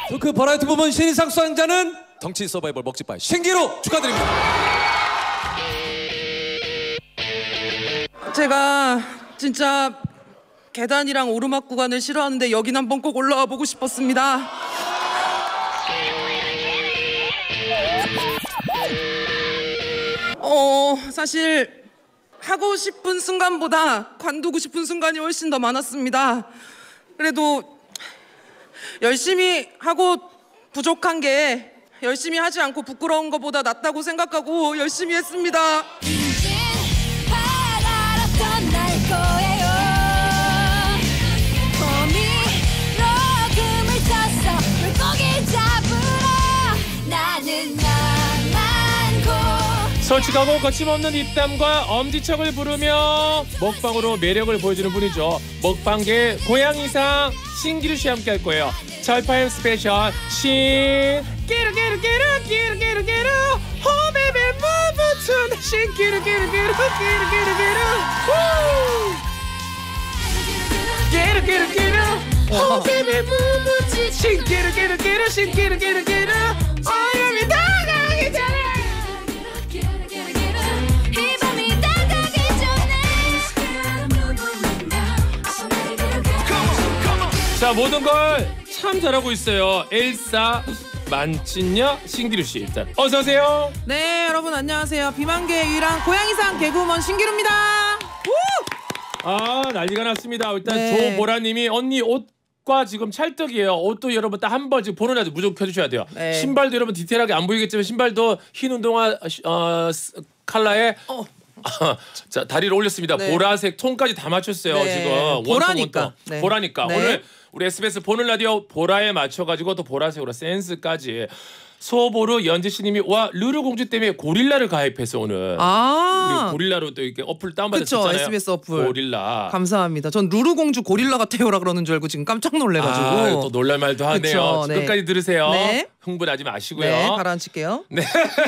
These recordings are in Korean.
그 버라이어티 부문 신인상 수상자는 덩치 서바이벌 먹지바이 신기루 축하드립니다. 제가 진짜 계단이랑 오르막 구간을 싫어하는데 여긴 한번 꼭 올라와 보고 싶었습니다. 사실 하고 싶은 순간보다 관두고 싶은 순간이 훨씬 더 많았습니다. 그래도 열심히 하고 부족한 게 열심히 하지 않고 부끄러운 것보다 낫다고 생각하고 열심히 했습니다. 솔직하고 거침없는 입담과 엄지척을 부르며 먹방으로 매력을 보여주는 분이죠. 먹방계 고양이상 신기루 씨 함께 할 거예요. 철파임 스페셜 신 끼르 호베베 무브툰 신기루 끼르 호베베 무브툰 신기루 어여미 다가기 전에 자, 모든 걸 참 잘하고 있어요. 엘사 만찢녀 신기루 씨, 일단 어서 오세요. 네, 여러분 안녕하세요. 비만계 유일한 고양이상 개그우먼 신기루입니다. 아, 난리가 났습니다. 일단 네. 조보라님이 언니 옷과 지금 찰떡이에요. 옷도 여러분 딱 한 번 지금 보는 라도 무조건 켜주셔야 돼요. 네. 신발도 여러분 디테일하게 안 보이겠지만 신발도 흰 운동화 컬러에 자, 다리를 올렸습니다. 네. 보라색 톤까지 다 맞췄어요. 네. 지금 원톤, 보라니까. 원톤. 네. 보라니까. 네. 오늘 우리 SBS 보는 라디오 보라에 맞춰가지고 또 보라색으로 센스까지. 소보르 연지 씨님이 와 르르 공주 때문에 고릴라를 가입해서 오늘 우리 고릴라로 또 이렇게 어플 다운받았잖아요. 그쵸, SBS 어플. 고릴라. 감사합니다. 전 루루 공주 고릴라 같아요라 그러는 줄 알고 지금 깜짝 놀래가지고. 아, 또 놀랄 말도 하네요. 그쵸, 네. 끝까지 들으세요. 네. 흥분하지 마시고요. 네, 가라앉힐게요. 네.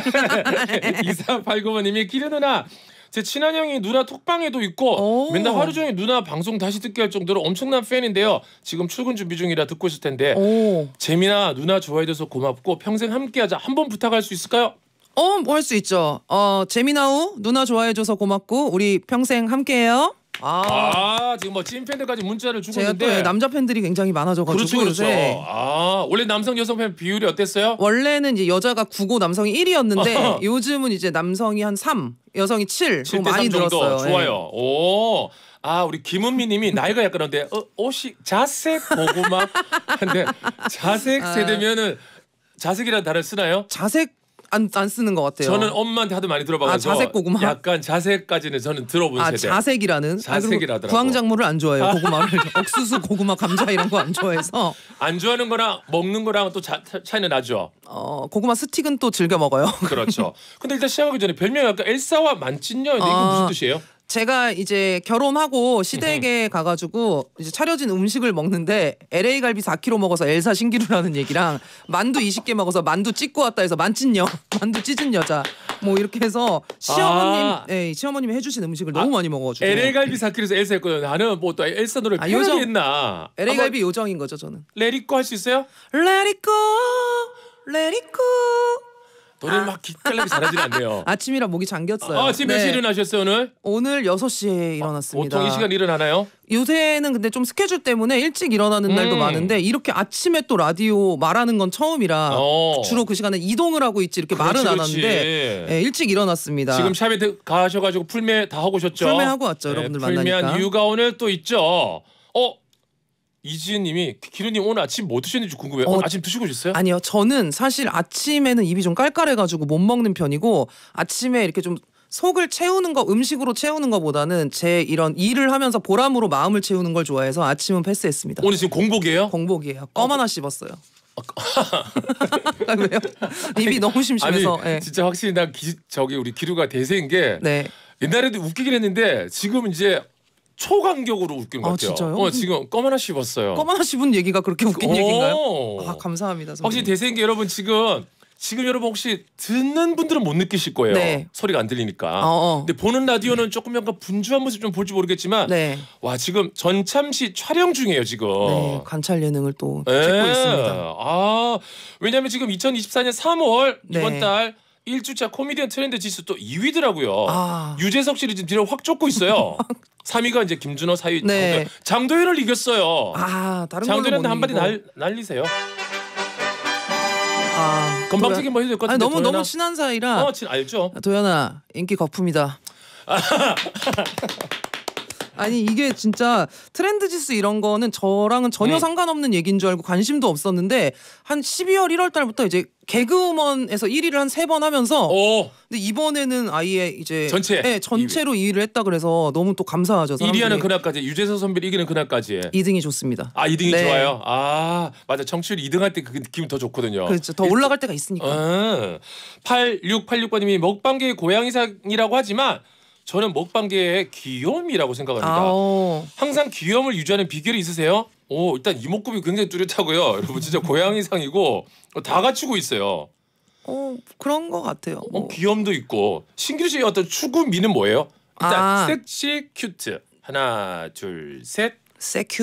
2489번님이 기르 누나 제 친한 형이 누나 톡방에도 있고 오. 맨날 하루 종일 누나 방송 다시 듣게 할 정도로 엄청난 팬인데요. 지금 출근 준비 중이라 듣고 있을 텐데 오. 재민아 누나 좋아해줘서 고맙고 평생 함께하자. 한번 부탁할 수 있을까요? 뭐 할 수 있죠. 재미나우 누나 좋아해줘서 고맙고 우리 평생 함께해요. 지금 뭐 찐팬들까지 문자를 주고 제가 또 있는데 남자 팬들이 굉장히 많아져가지고 그렇죠. 요새. 원래 남성 여성 팬 비율이 어땠어요? 원래는 이제 여자가 9고 남성이 1이었는데 요즘은 이제 남성이 한 3, 여성이 7. 7대 많이 3 정도. 늘었어요. 좋아요. 오. 우리 김은미님이 나이가 약간 그런데 옷이 자색 고구마 근데 자색 세대면은 자색이라는 단어를 쓰나요? 자색 안 쓰는 것 같아요. 저는 엄마한테 하도 많이 들어봐가지고 자색 고구마? 약간 자색까지는 저는 들어본 세대. 자색이라는. 자색이라더라고. 구황작물을 안 좋아해요. 고구마를. 옥수수, 고구마, 감자 이런 거 안 좋아해서. 안 좋아하는 거랑 먹는 거랑 또 차이는 나죠. 고구마 스틱은 또 즐겨 먹어요. 그렇죠. 근데 일단 시작하기 전에 별명이 아까 엘사와 만찢녀인데 이건 무슨 뜻이에요? 제가 이제 결혼하고 시댁에 가가지고 이제 차려진 음식을 먹는데 LA 갈비 4kg 먹어서 엘사 신기루라는 얘기랑 만두 20개 먹어서 만두 찢고 왔다 해서 만찢녀, 만두 찢은 여자 뭐 이렇게 해서 시어머님이 해주신 음식을 너무 많이 먹어가지고 LA 갈비 4kg에서 엘사 했거든. 나는 뭐 또 엘사 노래 패러디 했나? LA 갈비 요정인 거죠 저는. 레리코 할 수 있어요? Let it go, let it go. 노래를 막 기깔나게 잘하지는 않네요. 아침이라 목이 잠겼어요. 지금 몇 시에 일어나셨어요 오늘? 오늘 6시에 일어났습니다. 보통 이 시간 일어나나요? 요새는 근데 좀 스케줄 때문에 일찍 일어나는 날도 많은데 이렇게 아침에 또 라디오 말하는 건 처음이라 주로 그 시간에 이동을 하고 있지 이렇게 말은 안 하는데 일찍 일어났습니다. 지금 샵에 가셔가지고 풀매 다 하고 오셨죠? 풀매 하고 왔죠. 여러분들 만나니까. 풀매한 이유가 오늘 또 있죠. 이지은님이 기루님 오늘 아침 뭐 드셨는지 궁금해요. 오늘 아침 드시고 오셨어요? 아니요. 저는 사실 아침에는 입이 좀 깔깔해가지고 못 먹는 편이고 아침에 이렇게 좀 속을 채우는 거 음식으로 채우는 거보다는 제 이런 일을 하면서 보람으로 마음을 채우는 걸 좋아해서 아침은 패스했습니다. 오늘 지금 공복이에요? 공복이에요. 껌 하나 씹었어요. 왜요? 입이 너무 심심해서. 아니 진짜 확실히 난 우리 기루가 대세인 게 옛날에도 웃기긴 했는데 지금 이제 초간격으로 웃긴 것 같아요. 진짜요? 지금 껌 하나 씹었어요. 껌 하나 씹은 얘기가 그렇게 웃긴 얘기인가요? 감사합니다. 선생님. 확실히 대세인 게 여러분 지금 지금 여러분 혹시 듣는 분들은 못 느끼실 거예요. 네. 소리가 안 들리니까. 어어. 근데 보는 라디오는 조금 약간 분주한 모습 좀 볼지 모르겠지만 네. 와 지금 전참시 촬영 중이에요 지금. 네, 관찰 예능을 또 예. 찍고 있습니다. 아 왜냐하면 지금 2024년 3월 네. 이번 달 1주차 코미디언 트렌드 지수 또 2위더라고요. 아. 유재석 씨를 지금 뒤로 확 쫓고 있어요. 3위가 이제 김준호, 4위 네. 장도연을 이겼어요. 아, 다른 걸로 장도연한테 못 한마디 이기고. 날리세요. 아, 건방지게 뭐 해도 될 것 아니, 같은데. 너무 도연아. 친한 사이라. 알죠. 도연아, 인기 거품이다. 아니 이게 진짜 트렌드 지수 이런 거는 저랑은 전혀 상관없는 얘기인 줄 알고 관심도 없었는데 한 12월 1월 달부터 이제 개그우먼에서 1위를 한 3번 하면서 오. 근데 이번에는 아예 이제 전체? 네, 전체로 2위를 했다 그래서 너무 또 감사하죠. 1위 하는 그날까지 유재석 선배를 이기는 그날까지. 2등이 좋습니다. 아 2등이 네. 좋아요. 아 맞아 청취율 2등 할 때 그 기분 더 좋거든요. 그렇죠. 더 올라갈 때가 있으니까. 8686번님이 먹방계의 고양이상이라고 하지만 저는 먹방계의 귀여움이라고 생각합니다. 아오. 항상 귀여움을 유지하는 비결이 있으세요? 오 일단 이목구비 굉장히 뚜렷하고요. 여러분 진짜 고양이상이고 다 갖추고 있어요. 그런 거 같아요. 뭐. 귀염도 있고 신기루 씨의 어떤 추구미는 뭐예요? 일단 아. 섹시 큐트 하나 둘 셋. 세큐?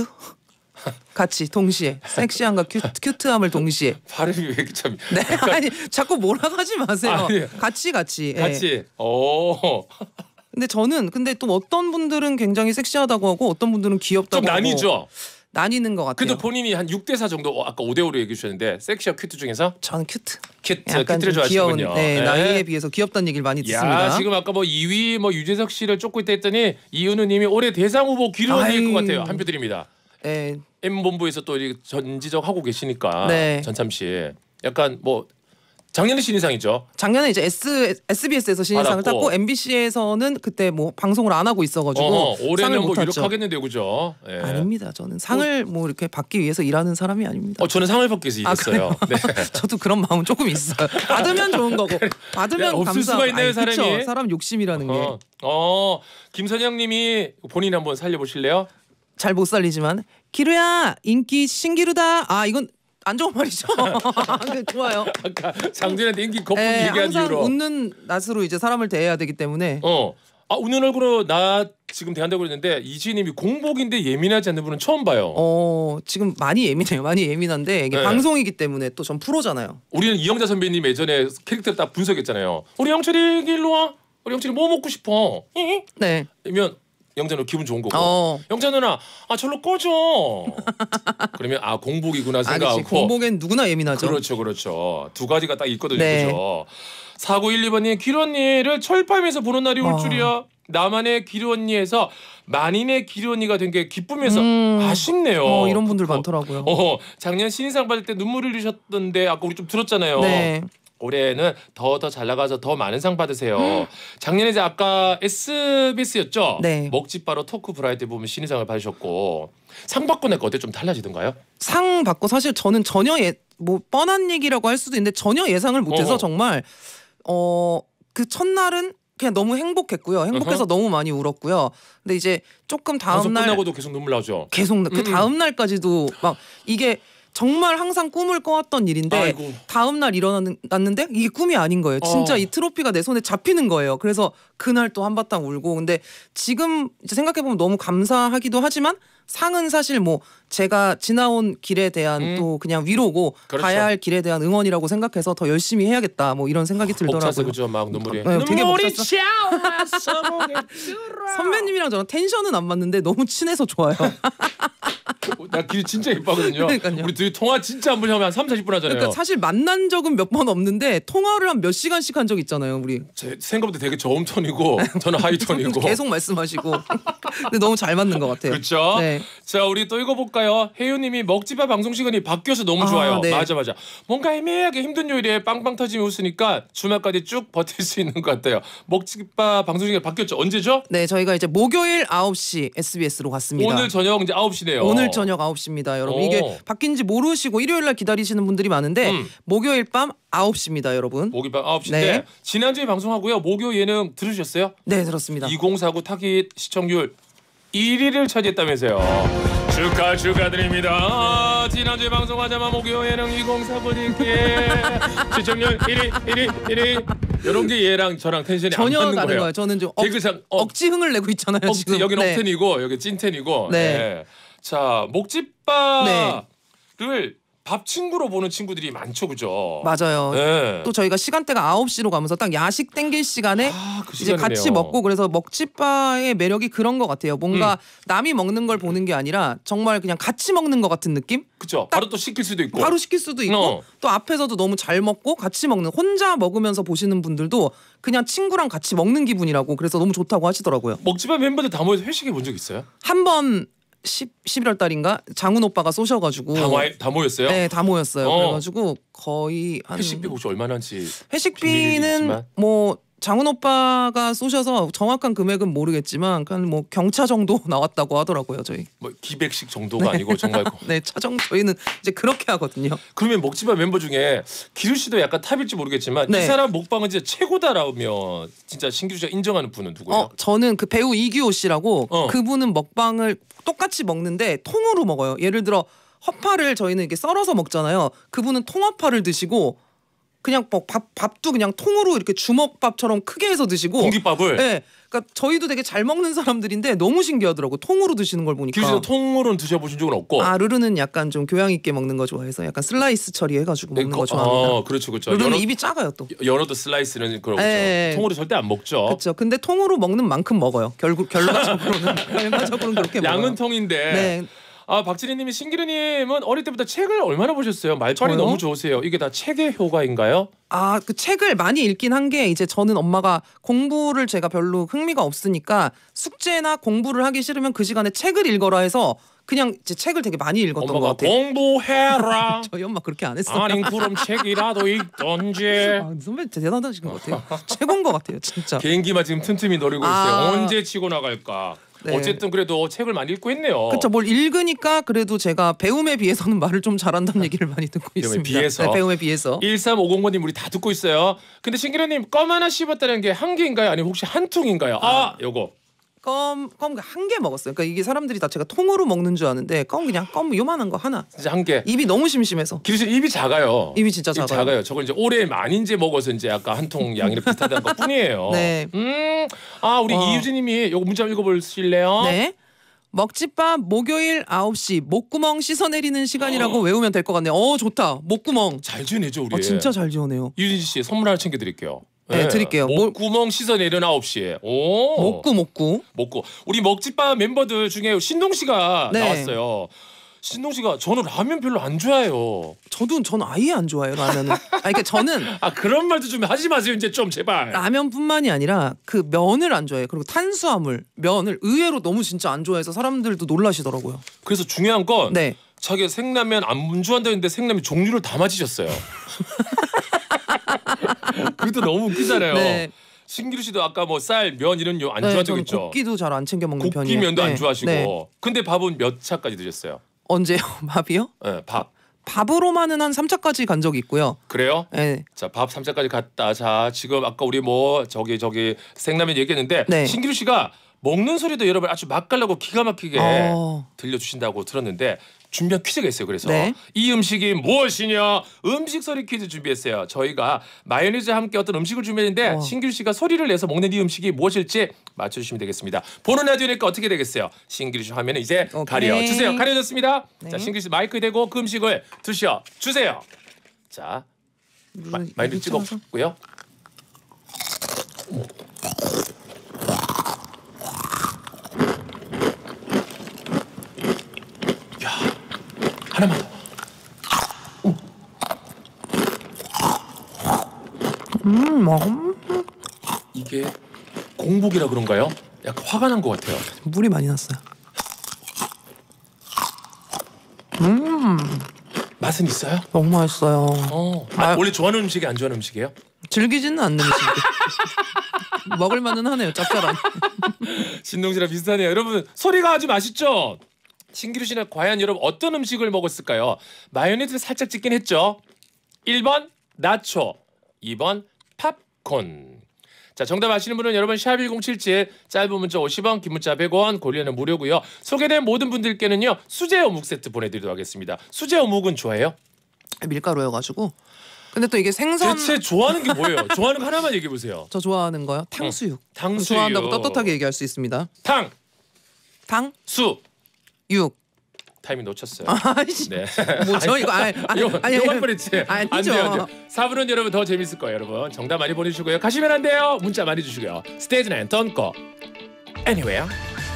같이 동시에 섹시함과 큐트함을 동시에. 발음이 왜 이렇게 참 네, 아니 자꾸 뭐라고 하지 마세요. 아니, 같이. 예. 같이. 오. 근데 저는 또 어떤 분들은 굉장히 섹시하다고 하고 어떤 분들은 귀엽다고 좀 하고 나뉘죠. 나뉘는 것 같아요. 그래도 본인이 한 6대4 정도 아까 5대5로 얘기해 주셨는데 섹시와 큐트 중에서 저는 큐트. 큐트를 좀 귀여운, 좋아하시군요. 네, 예. 나이에 비해서 귀엽다는 얘기를 많이 듣습니다. 야 지금 아까 뭐 2위 뭐 유재석 씨를 쫓고 있다 했더니 이은우님이 올해 대상 후보 기록일 것 같아요. 한 표 드립니다. 네, M본부에서 또 전지적 하고 계시니까 네. 전참 씨 약간 뭐 작년에 신인상이죠. 작년에 이제 SBS에서 신인상을 받았고. 탔고 MBC에서는 그때 뭐 방송을 안 하고 있어가지고 상을 올해는 못 뭐 탔죠. 유력하겠는데요, 그죠? 예. 아닙니다. 저는 상을 뭐 이렇게 받기 위해서 일하는 사람이 아닙니다. 저는 상을 받기 위해서 일했어요. 네. 저도 그런 마음 조금 있어요. 받으면 좋은 거고 받으면 없을 감사. 수가 있나요, 사람이? 그쵸? 사람 욕심이라는 게 김선영님이 본인 한번 살려보실래요? 잘 못 살리지만 기루야 인기 신기루다. 아 이건 안 좋은 말이죠. 좋아요. 아까 장준현한테 인기 거품 네, 얘기한 항상 이유로. 웃는 낯으로 이제 사람을 대해야 되기 때문에 웃는 얼굴로 나 지금 대한다고 그랬는데 이지희님이 공복인데 예민하지 않는 분은 처음 봐요. 지금 많이 예민해요. 많이 예민한데 이게 네. 방송이기 때문에 또 전 프로잖아요. 우리는 이영자 선배님 예전에 캐릭터를 딱 분석했잖아요. 우리 영철이 일로 와. 우리 영철이 뭐 먹고 싶어? 네. 그러면 영자 누나 기분 좋은 거고. 어. 영자 누나 절로 꺼져. 그러면 공복이구나 그치. 생각하고. 공복엔 누구나 예민하죠. 그렇죠. 두 가지가 딱 있거든요. 네. 그죠? 4912번님 기루 언니를 철밤에서 보는 날이 올 줄이야. 나만의 기루 언니에서 만인의 기루 언니가 된 게 기쁘면서 아쉽네요. 이런 분들 많더라고요. 작년 신인상 받을 때 눈물 흘리셨던데 아까 우리 좀 들었잖아요. 네. 올해는 더 잘 나가서 더 많은 상 받으세요. 작년에 이제 아까 SBS였죠. 네. 먹지바로 토크 브라이트 보면 신인상을 받으셨고 상 받고 나니까 어때 좀 달라지던가요? 상 받고 사실 저는 전혀 뭐 뻔한 얘기라고 할 수도 있는데 전혀 예상을 못해서 정말 그 첫날은 그냥 너무 행복했고요. 행복해서 너무 많이 울었고요. 근데 이제 조금 다음 방송 날 끝나고도 계속 눈물 나오죠. 계속 그 다음 날까지도 막 이게 정말 항상 꿈을 꿔왔던 일인데 아이고. 다음 날 일어났는데 이게 꿈이 아닌 거예요. 진짜 이 트로피가 내 손에 잡히는 거예요. 그래서 그날 또 한바탕 울고 근데 지금 이제 생각해 보면 너무 감사하기도 하지만 상은 사실 뭐 제가 지나온 길에 대한 또 그냥 위로고 그렇죠. 가야 할 길에 대한 응원이라고 생각해서 더 열심히 해야겠다 뭐 이런 생각이 들더라고요. 벅차서 그죠 막 눈물이. 네, 되게 눈물이 벅찼어. 차올랐어 보겠더라. 선배님이랑 저랑 텐션은 안 맞는데 너무 친해서 좋아요. 나 길 진짜 예뻐하거든요. 그러니까요. 우리 둘이 통화 진짜 한 번에 하면 한 3, 40분 하잖아요. 그러니까 사실 만난 적은 몇 번 없는데 통화를 한 몇 시간씩 한 적 있잖아요, 우리. 제 생각보다 되게 저음 톤이고 저는 하이 톤이고. 계속 말씀하시고. 근데 너무 잘 맞는 것 같아요. 그렇죠. 네. 자 우리 또 읽어볼까요? 혜윤님이 먹지바 방송 시간이 바뀌어서 너무 좋아요. 네. 맞아. 뭔가 애매하게 힘든 요일에 빵빵 터지며 웃으니까 주말까지 쭉 버틸 수 있는 것 같아요. 먹지바 방송 시간이 바뀌었죠. 언제죠? 네, 저희가 이제 목요일 9시 SBS로 갔습니다. 오늘 저녁 이제 9시네요. 오늘 저녁 9시입니다, 여러분. 오. 이게 바뀐지 모르시고 일요일 날 기다리시는 분들이 많은데 목요일 밤 9시입니다, 여러분. 목요일 밤 9시인데 네. 지난주에 방송하고요. 목요 예능 들으셨어요? 네, 들었습니다. 2049 타깃 시청률 1위를 차지했다면서요. 축하드립니다. 지난주에 방송하자마 목요 예능 2049님께 시청률 1위 이런 게 얘랑 저랑 텐션이 안 전혀 맞는 다른 거예요. 거예요. 저는 좀 개그상 억지 흥을 내고 있잖아요. 지금. 여기는 네. 억텐이고 여기 찐텐이고. 네. 네. 자 목집밥을 밥 친구로 보는 친구들이 많죠, 그죠? 맞아요. 네. 또 저희가 시간대가 9시로 가면서 딱 야식 땡길 시간에 그 이제 같이 시간이네요. 먹고 그래서 먹집바의 매력이 그런 것 같아요. 뭔가 남이 먹는 걸 보는 게 아니라 정말 그냥 같이 먹는 것 같은 느낌? 그죠. 바로 또 시킬 수도 있고. 바로 시킬 수도 있고 또 앞에서도 너무 잘 먹고 같이 먹는 혼자 먹으면서 보시는 분들도 그냥 친구랑 같이 먹는 기분이라고 그래서 너무 좋다고 하시더라고요. 먹집밥 멤버들 다 모여서 회식해 본 적 있어요? 한 번 11월 달인가 장훈 오빠가 쏘셔가지고 다 모였어요? 네, 다 모였어요. 그래가지고 거의 한 회식비 혹시 얼마나 한지 비밀이지만. 회식비는 뭐 장훈 오빠가 쏘셔서 정확한 금액은 모르겠지만 그냥 뭐 경차 정도 나왔다고 하더라고요. 저희. 뭐 기백식 정도가 아니고 정말. 네, 차정 저희는 이제 그렇게 하거든요. 그러면 먹집밥 멤버 중에 기루 씨도 약간 탑일지 모르겠지만 네. 이 사람 먹방은 진짜 최고다라며 진짜 신기루 씨가 인정하는 분은 누구예요? 저는 그 배우 이규호 씨라고 어. 그분은 먹방을 똑같이 먹는데 통으로 먹어요. 예를 들어 허파를 저희는 이렇게 썰어서 먹잖아요. 그분은 통허파를 드시고 그냥 뭐 밥도 그냥 통으로 이렇게 주먹밥처럼 크게 해서 드시고 공깃밥을. 네, 그러니까 저희도 되게 잘 먹는 사람들인데 너무 신기하더라고. 통으로 드시는 걸 보니까. 기루 씨도 통으로는 드셔보신 적은 없고. 르르는 약간 좀 교양 있게 먹는 거 좋아해서 약간 슬라이스 처리해가지고 먹는 거 좋아합니다. 그렇죠. 르르는 입이 작아요 또. 연어도 슬라이스는 그렇죠. 네. 통으로 절대 안 먹죠. 그렇죠. 근데 통으로 먹는 만큼 먹어요. 결과적으로는 그렇게 먹어요. 양은 통인데. 네. 박진희님이 신기루님은 어릴 때부터 책을 얼마나 보셨어요? 말빨이 저요? 너무 좋으세요. 이게 다 책의 효과인가요? 그 책을 많이 읽긴 한 게 이제 저는 엄마가 공부를 제가 별로 흥미가 없으니까 숙제나 공부를 하기 싫으면 그 시간에 책을 읽어라 해서 그냥 이제 책을 되게 많이 읽었던 것 엄마가 같아요. 공부해라. 저희 엄마 그렇게 안 했어요. 아닌 그럼 책이라도 읽던지. 선배 대단하신 것 같아요. 최고인 것 같아요, 진짜. 개인기만 지금 틈틈이 노리고 있어요. 언제 치고 나갈까. 네. 어쨌든 그래도 책을 많이 읽고 했네요. 그렇죠. 뭘 읽으니까 그래도 제가 배움에 비해서는 말을 좀 잘한다는 얘기를 많이 듣고 배움에 있습니다. 비해서? 네, 배움에 비해서. 1350번님 우리 다 듣고 있어요. 근데 신기루님 껌 하나 씹었다는 게 한 개인가요? 아니면 혹시 한 통인가요? 요거. 껌 한 개 먹었어요. 그러니까 이게 사람들이 다 제가 통으로 먹는 줄 아는데 그냥 껌 요만한 거 하나. 진짜 한 개. 입이 너무 심심해서. 기루 씨 입이 작아요. 입이 진짜 작아요. 저걸 이제 올해 많이 이제 먹어서 이제 약간 한 통 양이랑 비슷하다는 것 뿐이에요. 네. 우리 이유진님이 요거 문자 읽어보실래요? 네. 먹집밥 목요일 9시 목구멍 씻어내리는 시간이라고 외우면 될 것 같네요. 좋다. 목구멍. 잘 지내죠 우리. 진짜 잘 지어내요. 유진 씨 선물 하나 챙겨드릴게요. 네, 드릴게요. 목구멍 씻어내리는 9시에. 오. 목구. 우리 먹집밥 멤버들 중에 신동 씨가 네. 나왔어요. 신동 씨가 저는 라면 별로 안 좋아해요. 저는 아예 안 좋아해요 라면은. 그러니까 저는 그런 말도 좀 하지 마세요 이제 좀 제발. 라면뿐만이 아니라 그 면을 안 좋아해요. 그리고 탄수화물 면을 의외로 너무 진짜 안 좋아해서 사람들도 놀라시더라고요. 그래서 중요한 건 네. 자기가 생라면 안 좋아한다는데 생라면 종류를 다 맞히셨어요. 그것도 너무 웃기잖아요. 네. 신기루 씨도 아까 뭐 쌀, 면 이런 요 안 네, 좋아하죠, 저는 그죠? 곱기도 잘 안 챙겨 먹는 편이에요. 곱기면도 네. 안 좋아하시고. 네. 근데 밥은 몇 차까지 드셨어요? 언제요? 밥이요? 네, 밥. 밥으로만은 한 3차까지 간 적이 있고요. 그래요? 네. 자, 밥 3차까지 갔다. 자, 지금 아까 우리 뭐 저기 생라면 얘기했는데 네. 신기루 씨가 먹는 소리도 여러분 아주 맛깔나고 기가 막히게 어. 들려주신다고 들었는데 준비한 퀴즈가 있어요. 그래서 네. 이 음식이 무엇이냐 음식 소리 퀴즈 준비했어요. 저희가 마요네즈와 함께 어떤 음식을 준비했는데 신기루 씨가 소리를 내서 먹는 이 음식이 무엇일지 맞춰주시면 되겠습니다. 보는 라디오니까 어떻게 되겠어요? 신기루 씨 화면에 이제 오케이. 가려주세요. 가려졌습니다. 네. 자, 신기루 씨 마이크 대고 그 음식을 드셔주세요. 자, 마이크 찍었고요. 하나만 더. 이게 공복이라 그런가요? 약간 화가 난 것 같아요. 물이 많이 났어요. 맛은 있어요? 너무 맛있어요. 원래 좋아하는 음식이 안 좋아하는 음식이에요? 즐기지는 않는 음식. 먹을 만은 하네요. 짭짤한. 신동씨랑 비슷하네요. 여러분 소리가 아주 맛있죠? 신기루 씨는 과연 여러분 어떤 음식을 먹었을까요? 마요네즈를 살짝 찍긴 했죠. 1번 나초, 2번 팝콘. 자, 정답 아시는 분은 여러분 샵1077 짧은 문자 50원, 긴 문자 100원, 고리는 무료고요. 소개된 모든 분들께는요. 수제 어묵 세트 보내드리도록 하겠습니다. 수제 어묵은 좋아해요? 밀가루여가지고. 근데 또 이게 생선 대체 좋아하는 게 뭐예요? 좋아하는 거 하나만 얘기해 보세요. 저 좋아하는 거요? 탕수육. 탕수육. 좋아한다고 떳떳하게 얘기할 수 있습니다. 탕, 탕, 수. 육. 타이밍 놓쳤어요. 아이씨. 네. 뭐죠 이거? 이거 할 뻔했지. 아니죠. 안 돼요. 4부는 여러분 더 재밌을 거예요. 여러분 정답 많이 보내주시고요. 가시면 안 돼요. 문자 많이 주시고요. 스테이지는 Don't Go Anywhere.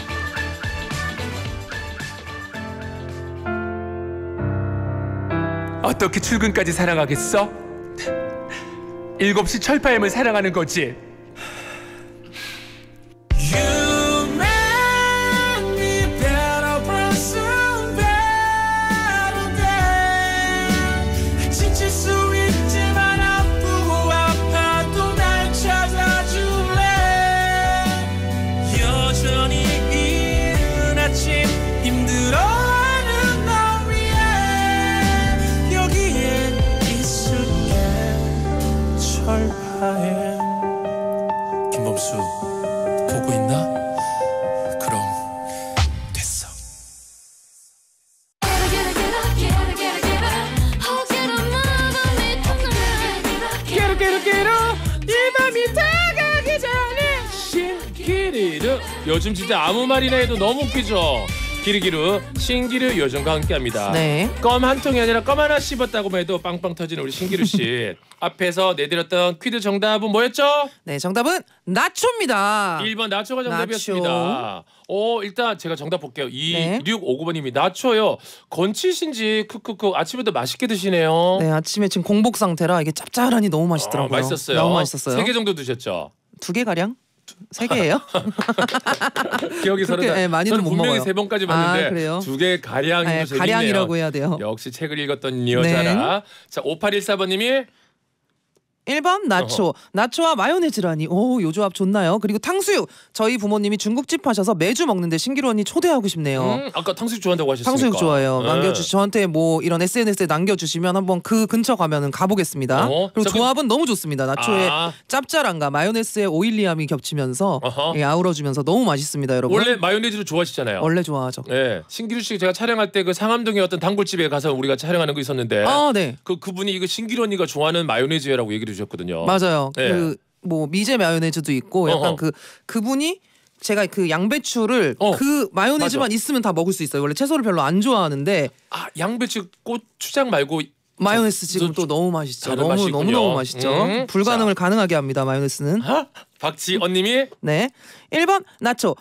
어떻게 출근까지 사랑하겠어? 7시 철파엠을 사랑하는 거지. 김범수 보고 있나? 그럼 됐어. 깨르깨르깨르 이 밤이 다가기 전에 신기루. 요즘 진짜 아무 말이나 해도 너무 웃기죠. 기르기루 신기루 요정과 함께합니다. 네. 껌 한 통이 아니라 껌 하나 씹었다고 해도 빵빵 터지는 우리 신기루 씨. 앞에서 내드렸던 퀴즈 정답은 뭐였죠? 네, 정답은 나초입니다. 1번 나초가 정답이었습니다. 일단 제가 정답 볼게요. 2659번님이 나초요. 건치신지 크크크 아침에도 맛있게 드시네요. 네, 아침에 지금 공복 상태라 이게 짭짤하니 너무 맛있더라고요. 맛있었어요. 너무 맛있었어요. 3개 정도 드셨죠? 2개 가량? 3개예요? 기억이 서른다. 네, 많이는 저는 못 분명히 먹어요. 3번까지 봤는데 그래요? 2개 가량이 네, 재밌네요. 가량이라고 해야 돼요. 역시 책을 읽었던 이 여자라. 자, 5814번님이 1번 나초. 나초와 마요네즈라니. 오, 요 조합 좋나요? 그리고 탕수육. 저희 부모님이 중국집 하셔서 매주 먹는데 신기루 언니 초대하고 싶네요. 아까 탕수육 좋아한다고 하셨으니까. 탕수육 좋아해요. 네. 저한테 뭐 이런 SNS에 남겨주시면 한번 그 근처 가면은 가보겠습니다. 그리고 자, 조합은 너무 좋습니다. 나초의 아. 짭짤함과 마요네즈의 오일리함이 겹치면서 어허. 예, 아우러지면서 너무 맛있습니다, 여러분. 원래 마요네즈를 좋아하시잖아요. 원래 좋아하죠. 네, 신기루 씨 제가 촬영할 때 그 상암동의 어떤 단골집에 가서 우리가 촬영하는 거 있었는데 아, 네. 그분이 이거 신기루 언니가 좋아하는 마요네즈라고 얘기를 주셨거든요. 맞아요. 네. 그 뭐 미제 마요네즈도 있고 약간 어허. 그분이 제가 그 양배추를 그 마요네즈만 맞아. 있으면 다 먹을 수 있어요. 원래 채소를 별로 안 좋아하는데 아, 양배추 고추장 말고 마요네즈 지금 또 너무 맛있죠. 다른 맛이군요. 너무 맛있죠. 불가능을 가능하게 합니다. 마요네즈는. 박지언님이 네. 1번 나초.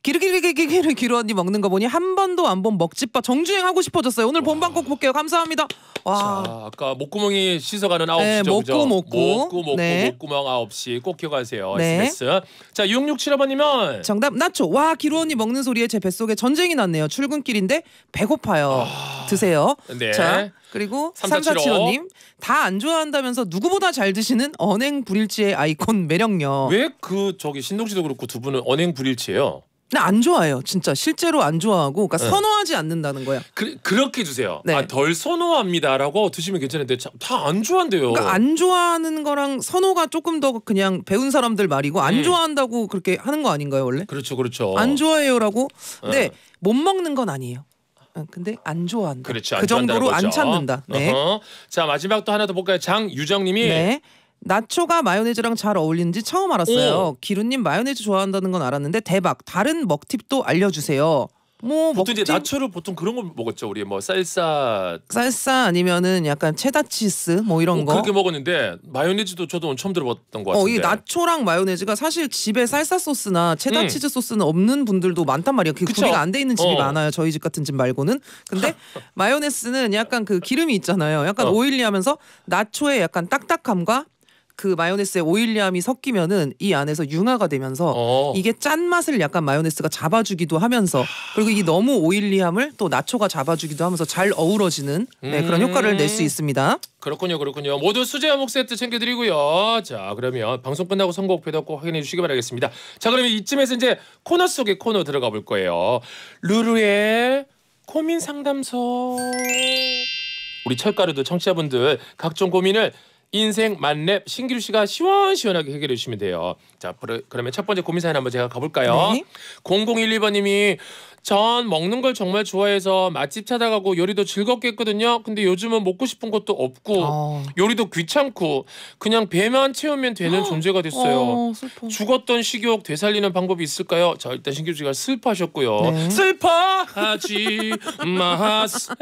기르 언니 먹는 거 보니 한 번도 안 본 먹집밥 정주행 하고 싶어졌어요. 오늘 본방 꼭 볼게요. 감사합니다. 와. 자, 아까 목구멍이 씻어가는 9시죠. 네, 그죠? 목구. 네. 목구멍 9시 꼭 기억하세요. 네. SMS. 자, 6675번님은 정답 나초. 와, 기루 언니 먹는 소리에 제 뱃속에 전쟁이 났네요. 출근길인데 배고파요. 드세요. 네. 자, 그리고 3475님 다 안 좋아한다면서 누구보다 잘 드시는 언행 불일치의 아이콘 매력녀. 왜 그 저기 신동 씨도 그렇고 두 분은 언행 불일치예요? 나 안 좋아해요. 진짜 실제로 안 좋아하고 그러니까 네. 선호하지 않는다는 거야. 그렇게 드세요. 네. 아, 덜 선호합니다라고 드시면 괜찮은데 다 안 좋아한대요. 그러니까 안 좋아하는 거랑 선호가 조금 더 그냥 배운 사람들 말이고 안 좋아한다고 그렇게 하는 거 아닌가요, 원래? 그렇죠, 그렇죠. 안 좋아해요라고. 근데 못 먹는 건 아니에요. 근데 안 좋아한다. 그렇죠. 그 정도로 안 찾는다. 네. 자, 마지막 또 하나 더 볼까요? 장유정님이 네. 나초가 마요네즈랑 잘 어울리는지 처음 알았어요. 기루님 마요네즈 좋아한다는 건 알았는데 대박. 다른 먹팁도 알려주세요. 뭐 보통 이제 먹팁? 나초를 보통 그런 걸 먹었죠. 우리 뭐 쌀사 쌀사 아니면은 약간 체다 치즈 뭐 이런 거. 그렇게 먹었는데 마요네즈도 저도 오늘 처음 들어봤던 것 같은데. 이 나초랑 마요네즈가 사실 집에 쌀사 소스나 체다 치즈 소스는 없는 분들도 많단 말이에요. 그 그쵸? 구비가 안 돼 있는 집이 어. 많아요. 저희 집 같은 집 말고는. 근데 마요네즈는 약간 그 기름이 있잖아요. 약간 오일리하면서 나초의 약간 딱딱함과 그 마요네즈의 오일리함이 섞이면은 이 안에서 융화가 되면서 이게 짠맛을 약간 마요네즈가 잡아주기도 하면서 그리고 이 너무 오일리함을 또 나초가 잡아주기도 하면서 잘 어우러지는 네, 그런 효과를 낼 수 있습니다. 그렇군요. 모두 수제 어묵 세트 챙겨드리고요. 자, 그러면 방송 끝나고 선곡표도 꼭 확인해 주시기 바라겠습니다. 자, 그러면 이쯤에서 이제 코너 속의 코너 들어가 볼 거예요. 루루의 고민 상담소. 우리 철가루도 청취자분들 각종 고민을 인생 만렙 신기루 씨가 시원시원하게 해결해 주시면 돼요. 자, 그러면 첫 번째 고민 사연 한번 제가 가볼까요? 네. 0011번님이 전 먹는 걸 정말 좋아해서 맛집 찾아가고 요리도 즐겁게 했거든요. 근데 요즘은 먹고 싶은 것도 없고 요리도 귀찮고 그냥 배만 채우면 되는 존재가 됐어요. 슬퍼. 죽었던 식욕 되살리는 방법이 있을까요? 자, 일단 신기루 씨가 슬퍼하셨고요. 네. 슬퍼하지 마세요.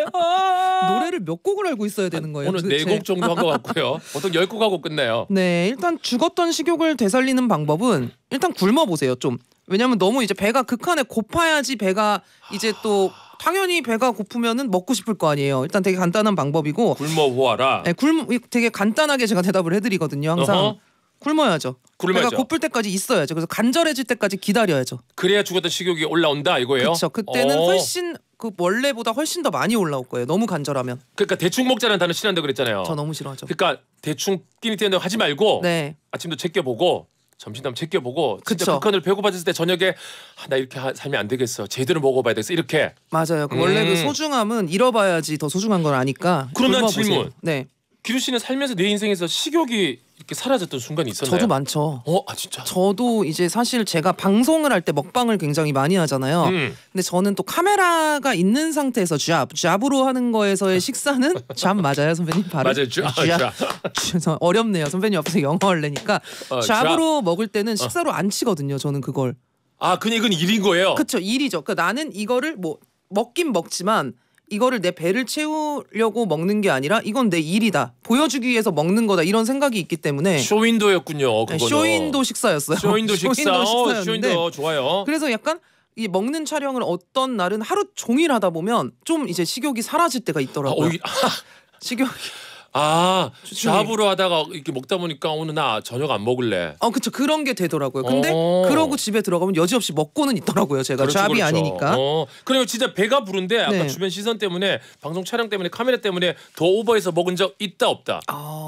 노래를 몇 곡을 알고 있어야 되는 거예요? 오늘 도대체? 4곡 정도 한 것 같고요. 보통 10곡 하고 끝내요. 네, 일단 죽었던 식욕을 되살리는 방법은 일단 굶어 보세요, 좀. 왜냐면 너무 이제 배가 극한에 고파야지 배가 이제 또 당연히 배가 고프면은 먹고 싶을 거 아니에요. 일단 되게 간단한 방법이고. 굶어 보아라. 네, 되게 간단하게 제가 대답을 해드리거든요. 항상 어허. 굶어야죠. 굶어야죠. 배가 고플 때까지 있어야죠. 그래서 간절해질 때까지 기다려야죠. 그래야 죽었던 식욕이 올라온다 이거예요? 그렇죠. 그때는 훨씬 그 원래보다 훨씬 더 많이 올라올 거예요. 너무 간절하면. 그러니까 대충 먹자는 단어 싫어한다 그랬잖아요. 저 너무 싫어하죠. 그러니까 대충 끼니 때문에 하지 말고 네. 아침도 제껴보고 점심도 제껴보고 진짜 그쵸. 극한으로 배고파졌을 때 저녁에 나 이렇게 살면 안 되겠어. 제대로 먹어봐야 되겠어. 이렇게. 맞아요. 원래 그 소중함은 잃어봐야지 더 소중한 걸 아니까. 그럼 난 굶어보세요. 질문. 네. 기루 씨는 살면서 내 인생에서 식욕이 이렇게 사라졌던 순간이 있었나요? 저도 많죠. 진짜. 저도 이제 사실 제가 방송을 할 때 먹방을 굉장히 많이 하잖아요. 근데 저는 또 카메라가 있는 상태에서 잡으로 하는 거에서의 식사는 잡 맞아요, 선배님? 발음? 맞아요. 잡. 어렵네요. 선배님 앞에서 영어 하려니까. 잡으로 먹을 때는 식사로 안 치거든요. 저는 그걸. 그냥 이건 일인 거예요? 그렇죠. 일이죠. 그러니까 나는 이거를 뭐 먹긴 먹지만 이거를 내 배를 채우려고 먹는 게 아니라 이건 내 일이다. 보여주기 위해서 먹는 거다. 이런 생각이 있기 때문에 쇼윈도였군요. 그거는. 쇼윈도 식사였어요. 쇼윈도 식사. 식사였는데 쇼윈도 좋아요. 그래서 약간 이 먹는 촬영을 어떤 날은 하루 종일 하다 보면 좀 이제 식욕이 사라질 때가 있더라고요. 식욕. 잡으로 하다가 이렇게 먹다 보니까 오늘 나 저녁 안 먹을래. 그쵸. 그런 게 되더라고요. 근데 그러고 집에 들어가면 여지없이 먹고는 있더라고요. 제가 잡이 아니니까. 그리고 진짜 배가 부른데 아까 네. 주변 시선 때문에 방송 촬영 때문에 카메라 때문에 더 오버해서 먹은 적 있다 없다?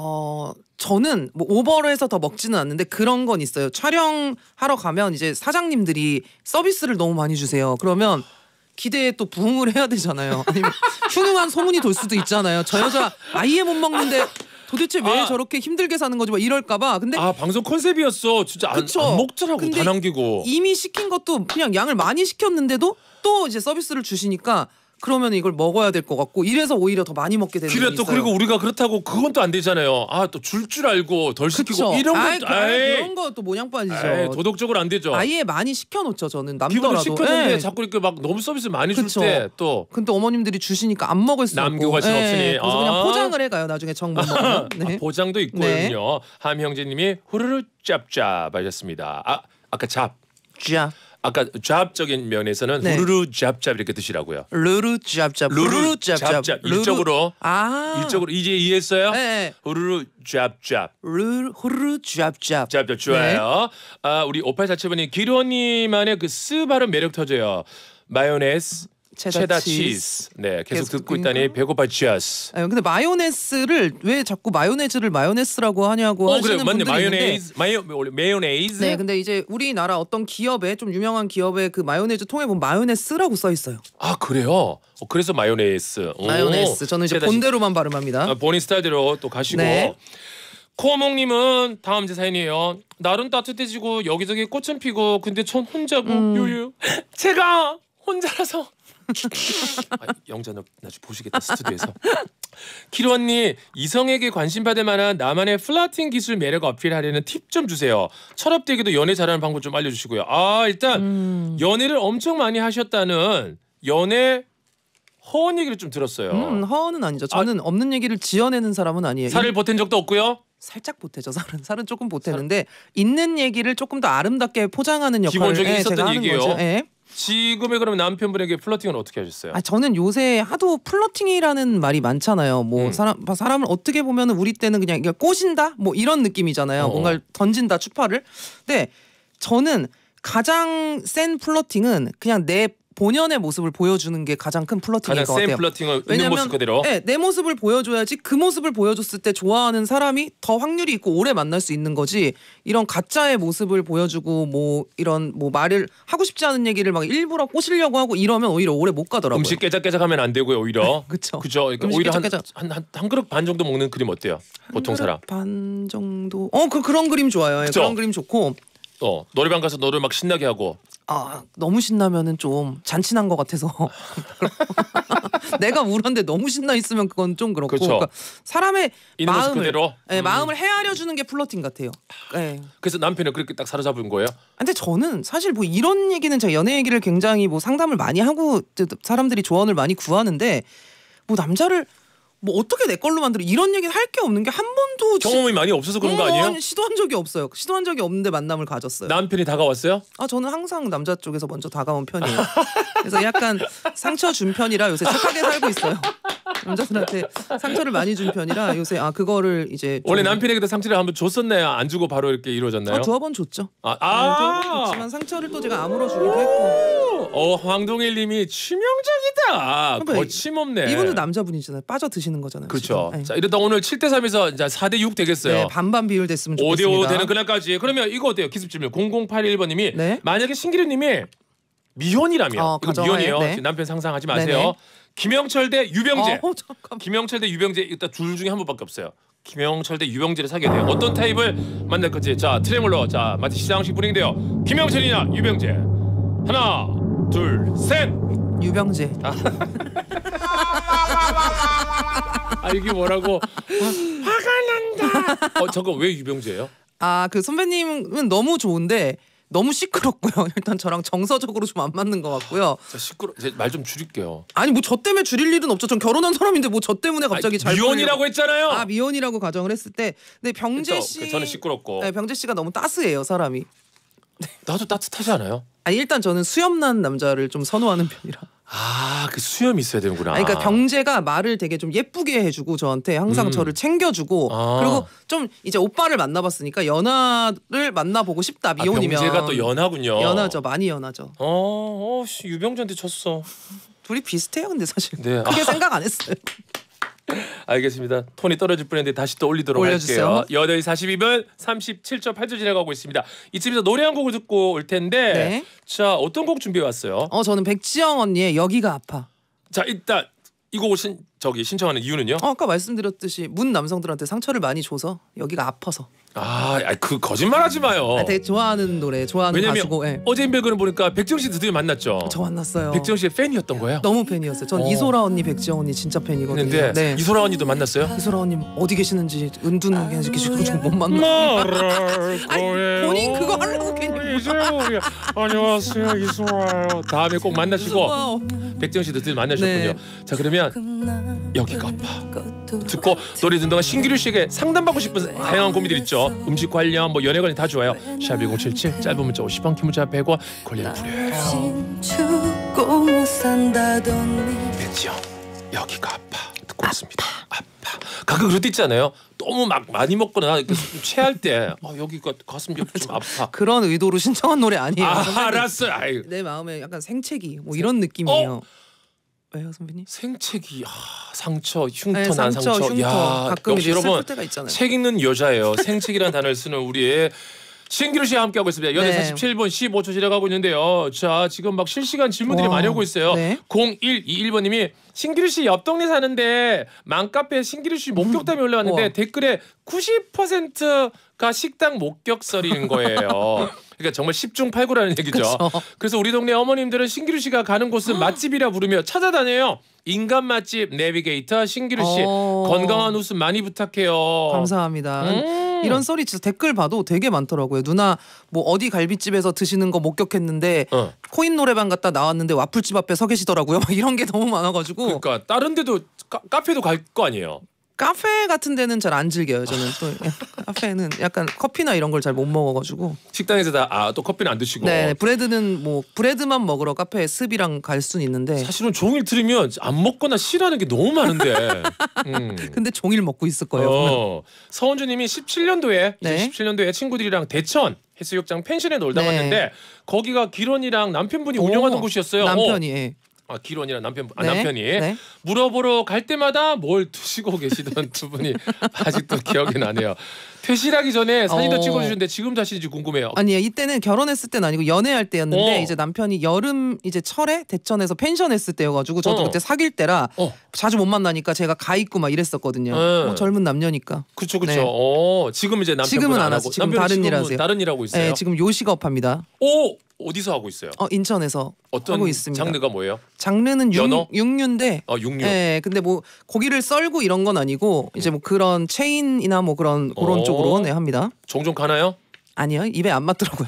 저는 뭐 오버를 해서 더 먹지는 않는데 그런 건 있어요. 촬영하러 가면 이제 사장님들이 서비스를 너무 많이 주세요. 그러면 기대에 또 부응을 해야 되잖아요. 아니면 흉흉한 소문이 돌 수도 있잖아요. 저 여자 아예 못 먹는데 도대체 왜 저렇게 힘들게 사는 거지? 막 이럴까봐. 근데 방송 컨셉이었어. 진짜 안 먹더라고. 다 남기고. 이미 시킨 것도 그냥 양을 많이 시켰는데도 또 이제 서비스를 주시니까 그러면 이걸 먹어야 될 것 같고 이래서 오히려 더 많이 먹게 되는 게 그래 있어요. 또 그리고 우리가 그렇다고 그건 또 안 되잖아요. 또 줄 줄 알고 덜 시키고 그쵸. 이런 것도 그런 거 또 모양 빠지죠. 도덕적으로 안 되죠. 아예 많이 시켜놓죠. 저는 기분을 남더라도. 시켰는데 자꾸 이렇게 막 너무 서비스 많이 줄 때 또 근데 어머님들이 주시니까 안 먹을 수 남기고 갈 수는 없으니. 그래서 그냥 포장을 해가요. 나중에 정 못 먹으면. 네. 포장도 있군요. 네. 함형제님이 후루루 짭짭 하셨습니다. 아까 잡. 짭. 아까 잡적인 면에서는 네. 후루루 짭짭 이렇게 드시라고요. 루루 짭짭. 루루 짭짭. 일적으로. 아. 일적으로 이제 이해했어요? 네. 후루루 짭짭. 후루루 짭짭. 짭짭 좋아요. 우리 5847번님 기루 언니만의 그 스 발음 매력 터져요. 마요네즈, 체다 치즈. 네, 계속 듣고 있다니 배고파 치아스. 근데 마요네즈를 왜 자꾸 마요네즈를 마요네즈라고 하냐고 하시는 그래, 맞네. 분들이 있는데 마요네즈. 네, 근데 이제 우리나라 어떤 기업의 좀 유명한 기업의 그 마요네즈 통에 보면 마요네즈라고 써 있어요. 그래요? 그래서 마요네즈. 마요네즈. 저는 이제 본대로만 발음합니다. 본인 스타일대로 또 가시고. 네. 코어몽님은 다음 제 사연이에요. 날은 따뜻해지고 여기저기 꽃은 피고 근데 전 혼자고 유유. 제가 혼자라서. 영자 너 나중에 보시겠다 스튜디오에서. 기루 언니 이성에게 관심 받을 만한 나만의 플러팅 기술 매력 어필하려는 팁 좀 주세요. 철업되기도 연애 잘하는 방법 좀 알려주시고요. 연애를 엄청 많이 하셨다는 연애 허언 얘기를 좀 들었어요. 허언은 아니죠. 저는 없는 얘기를 지어내는 사람은 아니에요. 살을 보탠 적도 없고요. 살짝 보태죠. 살은 조금 보태는데 있는 얘기를 조금 더 아름답게 포장하는 역할을 기본적인 있었던 제가 얘기예요. 하는 거죠. 네. 지금의 그럼 남편분에게 플러팅은 어떻게 하셨어요? 저는 요새 하도 플러팅이라는 말이 많잖아요. 뭐 사람을 어떻게 보면 우리 때는 그냥 이게 꼬신다 뭐 이런 느낌이잖아요. 뭔가를 던진다 추파를. 근데 저는 가장 센 플러팅은 그냥 내 본연의 모습을 보여주는 게 가장 큰 플러팅일 가장 것 센 같아요. 플러팅을 있는 모습 그대로. 네, 내 모습을 보여줘야지 그 모습을 보여줬을 때 좋아하는 사람이 더 확률이 있고 오래 만날 수 있는 거지. 이런 가짜의 모습을 보여주고 뭐 이런 뭐 말을 하고 싶지 않은 얘기를 막 일부러 꼬시려고 하고 이러면 오히려 오래 못 가더라고요. 음식 깨작깨작하면 안 되고요 오히려. 그렇죠. 그죠. 그러니까 오히려 한 그릇 반 정도 먹는 그림 어때요? 보통 사람. 반 정도. 그런 그림 좋아요. 그쵸? 그런 그림 좋고. 노래방 가서 노래 막 신나게 하고. 너무 신나면은 좀 잔친한 것 같아서 내가 울었는데 너무 신나 있으면 그건 좀 그렇고. 그렇죠. 그러니까 사람의 있는 모습 마음을 그대로. 마음을 헤아려 주는 게 플러팅 같아요. 네. 그래서 남편을 그렇게 딱 사로잡은 거예요? 근데 저는 사실 뭐 이런 얘기는 제가 연애 얘기를 굉장히 뭐 상담을 많이 하고 사람들이 조언을 많이 구하는데 뭐 남자를 뭐 어떻게 내 걸로 만들어 이런 얘기는 할 게 없는 게 한 번도 경험이 많이 없어서 그런 거 아니에요? 시도한 적이 없어요. 시도한 적이 없는데 만남을 가졌어요. 남편이 다가왔어요? 저는 항상 남자 쪽에서 먼저 다가온 편이에요. 그래서 약간 상처 준 편이라 요새 착하게 살고 있어요. 남자들한테 상처를 많이 준 편이라 요새 그거를 이제 원래 남편에게도 상처를 한번 줬었나요? 안 주고 바로 이렇게 이루어졌나요? 두어 번 줬죠. 두어 번 줬지만 상처를 또 제가 아물어 주기도 했고. 황동일님이 치명적이다. 거침없네. 이분도 남자분이잖아요. 빠져 드시는 거잖아요. 그렇죠. 네. 자 이러다 오늘 7대3에서 이제 4대6 되겠어요. 네, 반반 비율 됐으면 좋겠습니다. 5대5 되는 그날까지. 그러면 이거 어때요? 기습 질문 0081번님이 네? 만약에 신기루님이 미혼이라면 이거 미혼이에요. 네. 남편 상상하지 마세요. 네네. 김영철 대 유병재. 잠깐만. 김영철 대 유병재 일단 둘 중에 한 분밖에 없어요. 김영철 대 유병재를 사귀어야 돼요. 어떤 타입을 만날 건지. 자 트레몰러 자 마치 시상식 분위기인데요. 김영철이냐 유병재. 하나 둘 셋. 유병재. 이게 뭐라고? 화가 난다. 저거 왜 유병재예요? 그 선배님은 너무 좋은데 너무 시끄럽고요. 일단 저랑 정서적으로 좀 안 맞는 것 같고요. 말 좀 줄일게요. 아니 뭐 저 때문에 줄일 일은 없죠. 전 결혼한 사람인데 뭐 저 때문에 갑자기 잘 미혼이라고 했잖아요. 미혼이라고 가정을 했을 때, 근데 병재 씨 저는 시끄럽고. 네, 병재 씨가 너무 따스해요 사람이. 나도 따뜻하지 않아요? 일단 저는 수염난 남자를 좀 선호하는 편이라. 그 수염이 있어야 되는구나. 그러니까 병재가 말을 되게 좀 예쁘게 해주고 저한테 항상 저를 챙겨주고 그리고 좀 이제 오빠를 만나봤으니까 연하를 만나보고 싶다. 미혼이면. 병재가 또 연하군요. 연하죠. 많이 연하죠. 유병재한테 졌어. 둘이 비슷해요. 근데 사실 네. 크게 생각 안 했어요. 알겠습니다. 톤이 떨어질 뻔했는데 다시 또 올리도록 올려주세요. 할게요. 8시 42분 37.8초 지나가고 있습니다. 이쯤에서 노래 한 곡을 듣고 올 텐데 네. 자 어떤 곡 준비해 왔어요? 저는 백지영 언니의 여기가 아파. 자 일단 이 곡을 신청하는 이유는요? 아까 말씀드렸듯이 문 남성들한테 상처를 많이 줘서 여기가 아파서. 그 거짓말하지 마요. 되게 좋아하는 노래, 좋아하는 왜냐면 가수고. 네. 어제 인별그램 보니까 백지영 씨 드디어 만났죠. 저 만났어요. 백지영 씨의 팬이었던 거예요? 너무 팬이었어요. 전 이소라 언니, 백지영 언니 진짜 팬이거든요. 근데 네. 이소라 언니도 만났어요? 이소라 언니 어디 계시는지 은둔하게 계시고 좀 못 만나. 본인 그거 하려고 괜히. 안녕하세요 이소라요. 다음에 꼭 만나시고 백지영 씨도 드디어 만나셨군요. 네. 자 그러면 여기가 아파 듣고 노래 듣는 동안 신기루 씨에게 상담받고 싶은 다양한 고민들 있죠. 음식 관련 뭐 연애 관련 다 좋아요. 샵 1077 짧은 문자 50원 긴 문자 100원 권리는 무료예요. 백지영 여기가 아파 듣고 왔습니다. 아파. 가끔 그럴 때 있잖아요. 너무 막 많이 먹거나 이렇게 체할 때 여기가 가슴 옆이 좀 아파. 그런 의도로 신청한 노래 아니에요. 알았어요. 내 마음에 약간 생채기 뭐 이런 느낌이에요. 왜요 선배님? 생채기 상처 흉터 네, 난 상처, 상처. 흉터. 야, 가끔 역시 이제 여러분 슬플 때가 있잖아요. 책 읽는 여자예요. 생채기라는 단어를 쓰는 우리의 신기루 씨와 함께하고 있습니다. 8시 네. 47분 15초 지나가고 있는데요. 자 지금 막 실시간 질문들이 많이 오고 있어요. 네. 0121번님이 신기루 씨 옆 동네 사는데 맘카페에 신기루 씨 목격담이 올라왔는데 우와. 댓글에 90%가 식당 목격설인 거예요. 그러니까 정말 10중 8구라는 얘기죠. 그쵸. 그래서 우리 동네 어머님들은 신기루 씨가 가는 곳은 맛집이라 부르며 찾아다녀요. 인간 맛집 내비게이터 신기루 씨 건강한 웃음 많이 부탁해요. 감사합니다. 이런 썰이 진짜 댓글 봐도 되게 많더라고요. 누나 뭐 어디 갈비집에서 드시는 거 목격했는데 코인 노래방 갔다 나왔는데 와플집 앞에 서 계시더라고요. 막 이런 게 너무 많아가지고. 그러니까 다른 데도 카페도 갈 거 아니에요. 카페 같은 데는 잘 안 즐겨요. 저는 또 카페는 약간 커피나 이런 걸 잘 못 먹어가지고. 식당에서 또 커피는 안 드시고. 네, 브레드는 뭐 브레드만 먹으러 카페에 습이랑 갈 수는 있는데. 사실은 종일 들으면 안 먹거나 싫어하는 게 너무 많은데. 근데 종일 먹고 있을 거예요. 서원주님이 17년도에 네. 17년도에 친구들이랑 대천 해수욕장 펜션에 놀다 네. 갔는데 거기가 기론이랑 남편분이 운영하는 곳이었어요. 남편이. 예. 기론이랑 네. 남편이 네. 물어보러 갈 때마다 뭘 드시고 계시던 두 분이 아직도 기억이 나네요. 퇴실하기 전에 사진도 찍어주는데 지금 자신인지 궁금해요. 아니요, 이때는 결혼했을 때는 아니고 연애할 때였는데 이제 남편이 여름 이제 철에 대천에서 펜션 했을 때여가지고 저도 그때 사귈 때라 자주 못 만나니까 제가 가 있고 막 이랬었거든요. 뭐 젊은 남녀니까. 그렇죠. 네. 지금 이제 남편분 지금은 안 안 하고 하고 지금 남편은 다른 일 지금은 하세요. 다른 일 하고 있어요. 네, 지금 요식업합니다. 어디서 하고 있어요? 인천에서 어떤 하고 있습니다. 장르가 뭐예요? 장르는 연어? 육류인데. 육류. 네, 근데 뭐 고기를 썰고 이런 건 아니고 이제 뭐 그런 체인이나 뭐 그런 쪽으로 네, 합니다. 종종 가나요? 아니요, 입에 안 맞더라고요.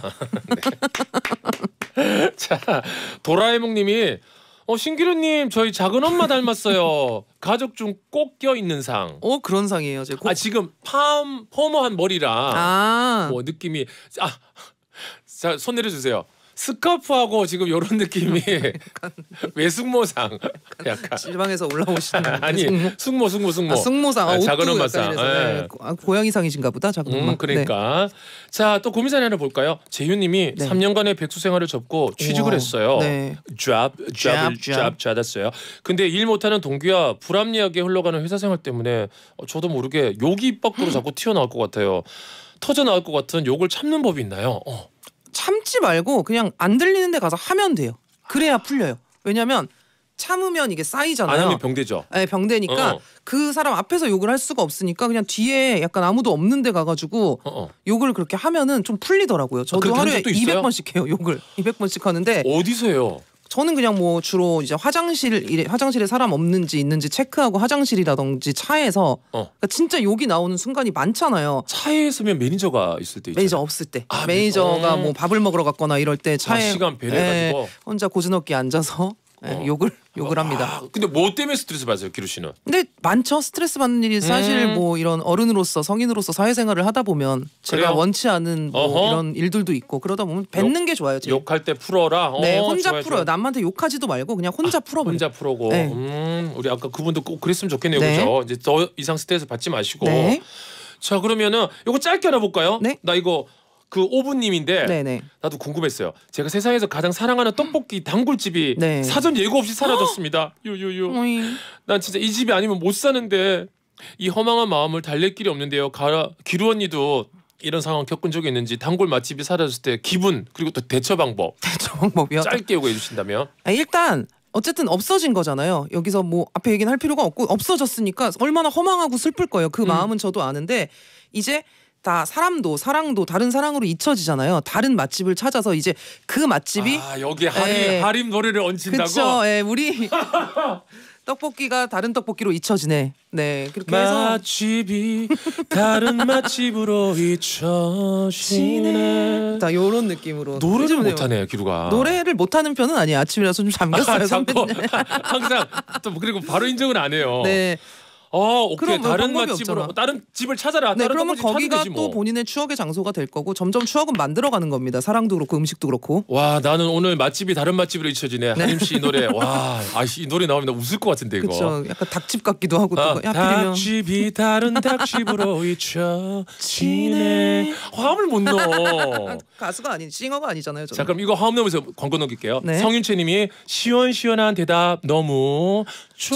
자, 도라에몽님이 신기루님 저희 작은 엄마 닮았어요. 가족 중 꼭 껴있는 상. 그런 상이에요. 제가 지금 퍼머한 머리랑 뭐 느낌이 자, 손 내려주세요. 스카프하고 지금 이런 느낌이 외숙모상 약간 지방에서 올라오시는 아니 숙모 숙모상 작은 옷도 엄마상 약간 이래서, 네. 고양이상이신가 보다 작은 엄마. 그러니까 자, 또 고민 사연 하나 볼까요? 재윤님이 3년간의 백수 생활을 접고 취직을 했어요. 네. 잡을 잡았어요. 근데 일 못하는 동기와 불합리하게 흘러가는 회사 생활 때문에 저도 모르게 욕이 입 밖으로 자꾸 튀어나올 것 같아요. 터져 나올 것 같은 욕을 참는 법이 있나요? 참지 말고 그냥 안 들리는 데 가서 하면 돼요. 그래야 풀려요. 왜냐면 참으면 이게 쌓이잖아요. 안 하면 병되죠. 네, 병되니까 그 사람 앞에서 욕을 할 수가 없으니까 그냥 뒤에 약간 아무도 없는 데 가가지고 욕을 그렇게 하면은 좀 풀리더라고요. 저도 하루에 200번씩 해요. 욕을 200번씩 하는데. 어디서 해요? 저는 그냥 뭐 주로 이제 화장실에 사람 없는지 있는지 체크하고 화장실이라든지 차에서 그러니까 진짜 욕이 나오는 순간이 많잖아요. 차에 있으면 매니저가 있을 때 있잖아요. 매니저 없을 때 매니저가 뭐 밥을 먹으러 갔거나 이럴 때 차에 시간 배려해가지고 혼자 고즈넉히 앉아서 욕을 합니다. 근데 뭐 때문에 스트레스 받아요, 기루 씨는? 근데 많죠. 스트레스 받는 일이 사실 뭐 이런 어른으로서 성인으로서 사회생활을 하다 보면 제가 그래요? 원치 않은 뭐 이런 일들도 있고 그러다 보면 뱉는 게 좋아요. 제일. 욕할 때 풀어라. 네, 혼자 좋아요, 풀어요. 좋아요. 남한테 욕하지도 말고 그냥 혼자 풀어버려요. 혼자 풀어고. 네. 우리 아까 그분도 꼭 그랬으면 좋겠네요, 네. 그죠? 이제 더 이상 스트레스 받지 마시고. 네. 자, 그러면은 이거 짧게 하나 볼까요? 네. 나 이거 그 오부님인데 네네. 나도 궁금했어요. 제가 세상에서 가장 사랑하는 떡볶이 단골집이 네. 사전 예고 없이 사라졌습니다. 유유유. 난 진짜 이 집이 아니면 못 사는데 이 허망한 마음을 달랠 길이 없는데요. 기루 언니도 이런 상황 겪은 적이 있는지 단골 맛집이 사라졌을 때 기분 그리고 또 대처 방법이요. 짧게 요구해 주신다면. 일단 어쨌든 없어진 거잖아요. 여기서 뭐 앞에 얘기는 할 필요가 없고 없어졌으니까 얼마나 허망하고 슬플 거예요. 그 마음은 저도 아는데 이제 다 사랑도 다른 사랑으로 잊혀지잖아요. 다른 맛집을 찾아서 이제 그 맛집이 여기 하림 노래를 얹힌다고. 그렇죠. 우리 떡볶이가 다른 떡볶이로 잊혀지네. 네, 그렇게 해서 맛집이 다른 맛집으로 잊혀지네. 다 요런 느낌으로 노래를 못하네요, 기루가. 노래를 못하는 편은 아니에요. 아침이라서 좀 잠겼어요, 선배님. 항상 또 그리고 바로 인정은 안 해요. 네. 오케이. 다른 방법이 맛집으로 없잖아. 다른 집을 찾아라. 네, 다른 그러면 떡볶이 거기가 찾으면 되지 또 뭐. 본인의 추억의 장소가 될 거고 점점 추억은 만들어가는 겁니다. 사랑도 그렇고 음식도 그렇고. 와, 나는 오늘 맛집이 다른 맛집으로 잊혀지네. 하림 씨 노래. 와, 이 노래 나오면 나 웃을 것 같은데 이거. 그렇죠. 약간 닭집 같기도 하고 또 하필이면 닭집이 다른 닭집으로 잊혀지네. 화음을 못 넣어. 가수가 아닌 싱어가 아니잖아요. 저는. 자, 그럼 이거 화음 넣으면서 광고 넘길게요. 네. 성윤채님이 시원시원한 대답 너무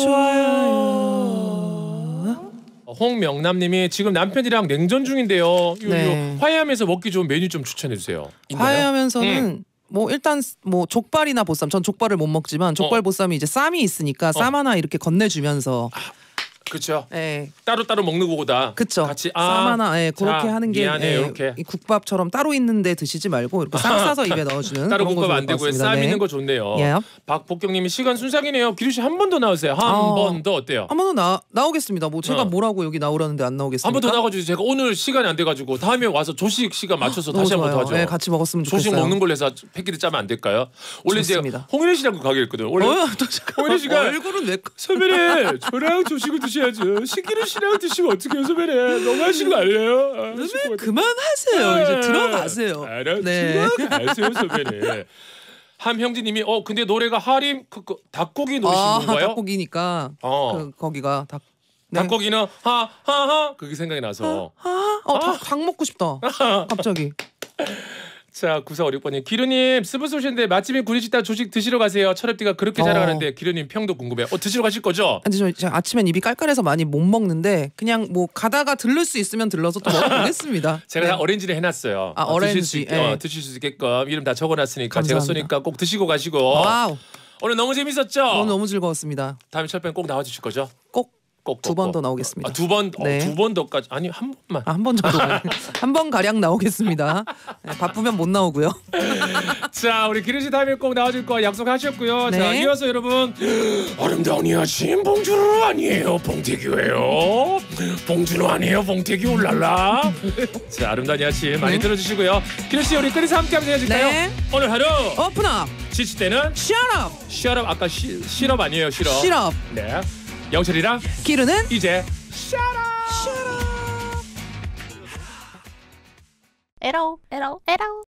좋아요. 홍명남님이 지금 남편이랑 냉전 중인데요. 네. 화해하면서 먹기 좋은 메뉴 좀 추천해 주세요. 화해하면서는 뭐 일단 뭐 족발이나 보쌈. 전 족발을 못 먹지만 족발 보쌈이 이제 쌈이 있으니까 쌈 하나 이렇게 건네주면서. 그렇죠. 네. 따로 따로 먹는 거보다 그쵸. 같이 쌈 하나 그렇게 하는 게 이렇게 이 국밥처럼 따로 있는데 드시지 말고 이렇게 쌈 싸서 입에 넣어주는 따로 그런 거 국밥 좋을 안 것 되고요. 같습니다. 쌈 네. 있는 거 좋네요. Yep. 박복경님이 시간 순삭이네요. 기루 씨 한 번 더 나오세요. 한 번 더 어때요? 한 번 더 나오겠습니다. 뭐 제가 뭐라고 여기 나오라는데 안 나오겠습니까? 한 번 더 나가주세요. 제가 오늘 시간이 안 돼가지고 다음에 와서 조식 시간 맞춰서 다시 한 번 더 하죠. 네, 같이 먹었으면 좋겠어요. 조식 먹는 걸로 해서 패키지 짜면 안 될까요? 원래 좋습니다. 제가 홍일희 씨랑 가기로 했거든. 원래 홍일희 씨가 얼굴은 왜 선배님 저랑 조식을 드셔야죠. 신기루 씨랑 드시면 어떡해요 선배님. 너무 하시는 거 아니에요? 선배님 그만하세요. 이제 들어가세요. 들어가세요 선배님. 함형진님이 근데 노래가 하림 닭고기 노래신 건가요? 닭고기니까 거기가 닭. 네. 닭고기는 하하하 그게 생각이 나서 닭 먹고 싶다. 갑자기. 자, 9456번님. 기루님, 스브스 오셨는데 맛집인 구리식당 조식 드시러 가세요. 철업디가 그렇게 자랑하는데 기루님 평도 궁금해요. 드시러 가실 거죠? 아니, 저 아침엔 입이 깔깔해서 많이 못 먹는데 그냥 뭐 가다가 들를 수 있으면 들러서 또 먹어보겠습니다. 제가 다 어레인지를 해놨어요. 어레인지. 드실 수 있게끔 이름 다 적어놨으니까 감사합니다. 제가 쏘니까 꼭 드시고 가시고. 와우. 오늘 너무 재밌었죠? 오늘 너무 즐거웠습니다. 다음에 철팬 꼭 나와주실 거죠? 꼭 꼭. 두 번 더 나오겠습니다. 두 번? 네. 두 번 더까지? 아니 한 번만. 한 번 정도 한 번 가량 나오겠습니다. 네, 바쁘면 못 나오고요. 자, 우리 기루씨 다음에 꼭 나와줄 거 약속하셨고요. 네. 자, 이어서 여러분 아름다운 이 아침 봉준호 아니에요 봉태규예요. 봉준호 아니에요 봉태규 울랄라. 자, 아름다운 이 아침 많이 들어주시고요. 기루씨 우리 끝에서 함께 하면서 해줄까요? 네. 오늘 하루 오픈업. 지칠 때는 샷업. 샷업. 아까 시럽 아니에요 시럽. 시럽. 네. 영철이랑 기루는 이제 에러 에러 에러